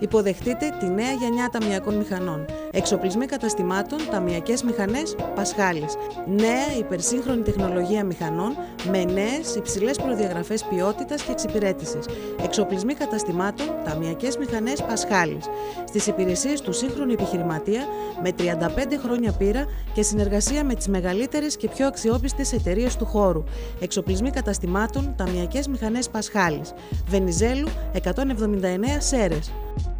Υποδεχτείτε τη νέα γενιά ταμειακών μηχανών. Εξοπλισμοί καταστημάτων, ταμειακές μηχανές Πασχάλης. Νέα υπερσύγχρονη τεχνολογία μηχανών με νέες υψηλές προδιαγραφές ποιότητας και εξυπηρέτησης. Εξοπλισμοί καταστημάτων, ταμειακές μηχανές Πασχάλης. Στις υπηρεσίες του σύγχρονου επιχειρηματία με 35 χρόνια πείρα και συνεργασία με τις μεγαλύτερες και πιο αξιόπιστες εταιρείες του χώρου. Εξοπλισμοί καταστημάτων, ταμειακές μηχανές Πασχάλης. Βενιζέλου 179 Σέρρες.